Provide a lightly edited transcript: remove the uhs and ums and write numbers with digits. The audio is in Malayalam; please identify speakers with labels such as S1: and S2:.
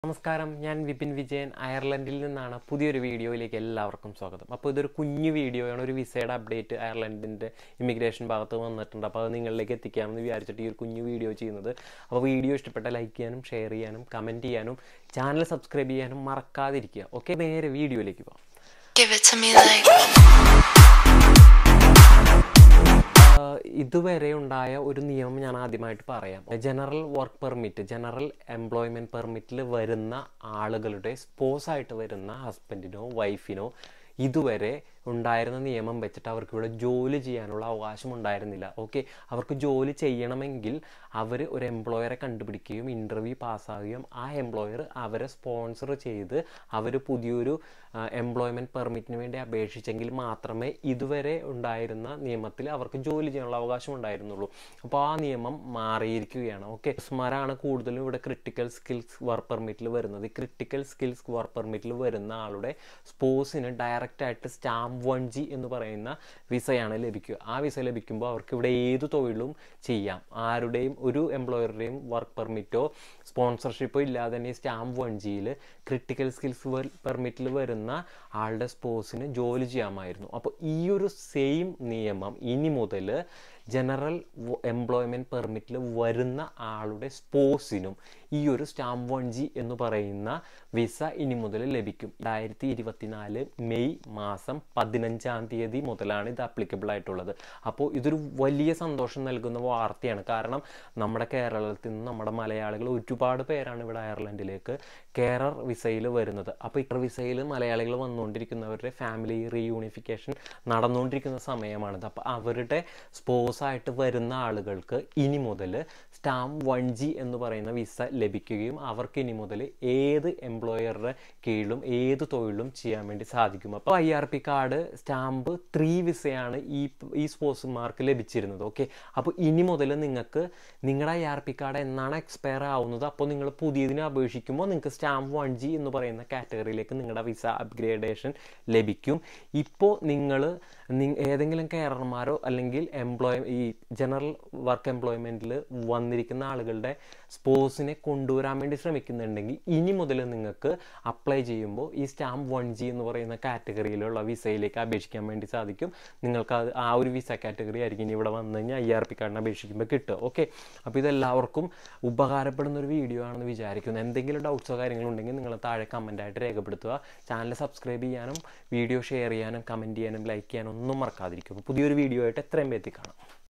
S1: നമസ്കാരം, ഞാൻ വിപിൻ വിജയൻ അയർലൻഡിൽ നിന്നാണ്. പുതിയൊരു വീഡിയോയിലേക്ക് എല്ലാവർക്കും സ്വാഗതം. അപ്പോൾ ഇതൊരു കുഞ്ഞു വീഡിയോയാണ്, ഒരു വിസയുടെ അപ്ഡേറ്റ് അയർലൻഡിൻ്റെ ഇമിഗ്രേഷൻ ഭാഗത്ത് വന്നിട്ടുണ്ട്. അപ്പോൾ അത് നിങ്ങളിലേക്ക് എത്തിക്കാമെന്ന് വിചാരിച്ചിട്ട് ഈ ഒരു കുഞ്ഞു വീഡിയോ ചെയ്യുന്നത്. അപ്പോൾ വീഡിയോ ഇഷ്ടപ്പെട്ട ലൈക്ക് ചെയ്യാനും ഷെയർ ചെയ്യാനും കമൻറ്റ് ചെയ്യാനും ചാനൽ സബ്സ്ക്രൈബ് ചെയ്യാനും മറക്കാതിരിക്കുക. ഓക്കെ, നേരെ വീഡിയോയിലേക്ക് പോകാം. ഇതുവരെ ഉണ്ടായ ഒരു നിയമം ഞാൻ ആദ്യമായിട്ട് പറയാം. General work permit, general employment പെർമിറ്റിൽ വരുന്ന ആളുകളുടെ സ്പോസായിട്ട് വരുന്ന ഹസ്ബൻഡിനോ വൈഫിനോ ഇതുവരെ ഉണ്ടായിരുന്ന നിയമം വെച്ചിട്ട് അവർക്ക് ഇവിടെ ജോലി ചെയ്യാനുള്ള അവകാശം ഉണ്ടായിരുന്നില്ല. ഓക്കെ, അവർക്ക് ജോലി ചെയ്യണമെങ്കിൽ അവർ ഒരു എംപ്ലോയറെ കണ്ടുപിടിക്കുകയും ഇൻ്റർവ്യൂ പാസ്സാവുകയും ആ എംപ്ലോയർ അവരെ സ്പോൺസർ ചെയ്ത് അവർ പുതിയൊരു എംപ്ലോയ്മെൻറ്റ് പെർമിറ്റിന് വേണ്ടി അപേക്ഷിച്ചെങ്കിൽ മാത്രമേ ഇതുവരെ ഉണ്ടായിരുന്ന നിയമത്തിൽ അവർക്ക് ജോലി ചെയ്യാനുള്ള അവകാശം ഉണ്ടായിരുന്നുള്ളൂ. അപ്പോൾ ആ നിയമം മാറിയിരിക്കുകയാണ്. ഓക്കെ, സ്മാരാണ് കൂടുതലും ഇവിടെ ക്രിട്ടിക്കൽ സ്കിൽസ് വർക്ക് പെർമിറ്റിൽ വരുന്നത്. ഈ ക്രിട്ടിക്കൽ സ്കിൽസ് വർക്ക് പെർമിറ്റിൽ വരുന്ന ആളുടെ സ്പോസിന് ഡയറക്റ്റായിട്ട് സ്റ്റാമ്പ് 1G എന്ന് പറയുന്ന വിസയാണ് ലഭിക്കുക. ആ വിസ ലഭിക്കുമ്പോൾ അവർക്ക് ഇവിടെ ഏത് തൊഴിലും ചെയ്യാം. ആരുടെയും ഒരു എംപ്ലോയറുടെയും വർക്ക് പെർമിറ്റോ സ്പോൺസർഷിപ്പോ ഇല്ലാതെ തന്നെ സ്റ്റാമ്പ് 1Gയിൽ ക്രിട്ടിക്കൽ സ്കിൽസ് പെർമിറ്റിൽ വരുന്ന ആളുടെ സ്പോസിന് ജോലി ചെയ്യാമായിരുന്നു. അപ്പോൾ ഈ ഒരു സെയിം നിയമം ഇനി മുതൽ ജനറൽ എംപ്ലോയ്മെൻറ്റ് പെർമിറ്റിൽ വരുന്ന ആളുടെ സ്പോസിനും ഈ ഒരു സ്റ്റാമ്പ് 1G എന്ന് പറയുന്ന വിസ ഇനി മുതൽ ലഭിക്കും. 2024 മെയ് മാസം 15-ാം തീയതി മുതലാണ് ഇത് അപ്ലിക്കബിൾ ആയിട്ടുള്ളത്. അപ്പോൾ ഇതൊരു വലിയ സന്തോഷം നൽകുന്ന വാർത്തയാണ്. കാരണം നമ്മുടെ കേരളത്തിൽ നിന്ന് നമ്മുടെ മലയാളികൾ ഒരുപാട് പേരാണ് ഇവിടെ അയർലൻഡിലേക്ക് കേരർ വിസയിൽ വരുന്നത്. അപ്പോൾ ഈ വിസയിൽ മലയാളികൾ വന്നുകൊണ്ടിരിക്കുന്നവരുടെ ഫാമിലി റീയൂണിഫിക്കേഷൻ നടന്നുകൊണ്ടിരിക്കുന്ന സമയമാണിത്. അപ്പോൾ അവരുടെ സ്പോസായിട്ട് വരുന്ന ആളുകൾക്ക് ഇനി മുതൽ സ്റ്റാമ്പ് 1G എന്ന് പറയുന്ന വിസ ലഭിക്കുകയും അവർക്ക് ഇനി മുതൽ ഏത് എംപ്ലോയറുടെ കീഴിലും ഏത് തൊഴിലും ചെയ്യാൻ വേണ്ടി സാധിക്കും. അപ്പോൾ IRP കാർഡ് സ്റ്റാമ്പ് 3 വിസയാണ് ഈ സ്പോസുമാർക്ക് ലഭിച്ചിരുന്നത്. ഓക്കെ, അപ്പോൾ ഇനി മുതൽ നിങ്ങൾക്ക് നിങ്ങളുടെ IRP കാർഡ് എന്നാണ് എക്സ്പയർ ആവുന്നത് അപ്പോൾ നിങ്ങൾ പുതിയതിനെ അപേക്ഷിക്കുമ്പോൾ നിങ്ങൾക്ക് സ്റ്റാമ്പ് 1G എന്ന് പറയുന്ന കാറ്റഗറിയിലേക്ക് നിങ്ങളുടെ വിസ അപ്ഗ്രേഡേഷൻ ലഭിക്കും. ഇപ്പോൾ നിങ്ങൾ ഏതെങ്കിലും കെയർമാരോ അല്ലെങ്കിൽ ഈ ജനറൽ വർക്ക് എംപ്ലോയ്മെൻറ്റിൽ വന്നിരിക്കുന്ന ആളുകളുടെ സ്പോസിനെ കൊണ്ടുവരാൻ വേണ്ടി ശ്രമിക്കുന്നുണ്ടെങ്കിൽ ഇനി മുതൽ നിങ്ങൾക്ക് അപ്ലൈ ചെയ്യുമ്പോൾ ഈ സ്റ്റാമ്പ് 1G എന്ന് പറയുന്ന കാറ്റഗറിയിലുള്ള വിസയിലേക്ക് അപേക്ഷിക്കാൻ വേണ്ടി സാധിക്കും. നിങ്ങൾക്ക് ആ ഒരു വിസ കാറ്റഗറി ആയിരിക്കും ഇനി ഇവിടെ വന്നു കഴിഞ്ഞാൽ IRP കാർഡിന് അപേക്ഷിക്കുമ്പോൾ കിട്ടുക. ഓക്കെ, അപ്പോൾ ഇതെല്ലാവർക്കും ഉപകാരപ്പെടുന്ന ഒരു വീഡിയോ ആണെന്ന് വിചാരിക്കുന്നു. എന്തെങ്കിലും ഡൗട്ട്സോ കാര്യങ്ങളോ ഉണ്ടെങ്കിൽ നിങ്ങൾ താഴെ കമൻറ്റായിട്ട് രേഖപ്പെടുത്തുക. ചാനൽ സബ്സ്ക്രൈബ് ചെയ്യാനും വീഡിയോ ഷെയർ ചെയ്യാനും കമൻറ്റ് ചെയ്യാനും ലൈക്ക് ചെയ്യാനും ഒന്നും മറക്കാതിരിക്കും. പുതിയൊരു വീഡിയോ ആയിട്ട് എത്രയും വേഗത്തിൽ കാണാം.